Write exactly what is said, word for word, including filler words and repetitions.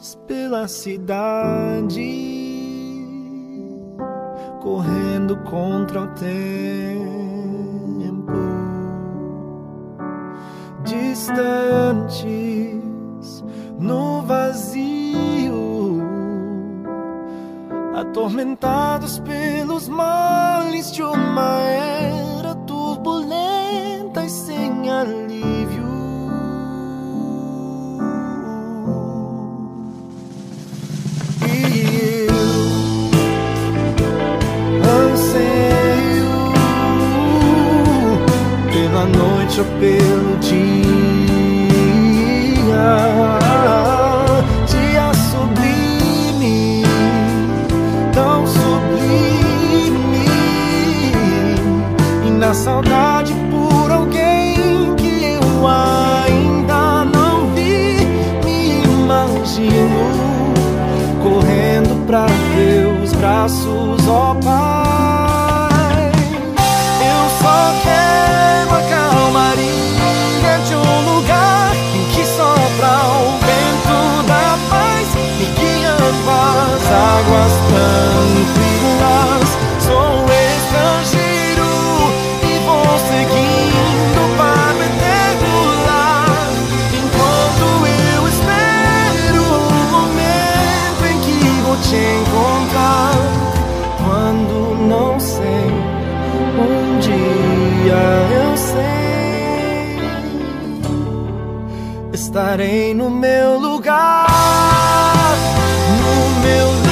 pela cidade, correndo contra o tempo, distantes no vazio, atormentados pelos males de uma era turbulenta e sem alívio. E eu anseio pela noite ou pelo dia, dia sublime, tão sublime, e na saudade por alguém que eu ainda não vi, me imagino correndo pra teus braços, ó Pai. Eu só quero a calmaria de um lugar em que sopra o vento da paz, me guiando às águas tranquilas. Sou estrangeiro e vou seguindo para o eterno lar, enquanto eu espero o momento em que vou te encontrar. Quando não sei, um dia eu sei, estarei no meu lugar, no meu lugar.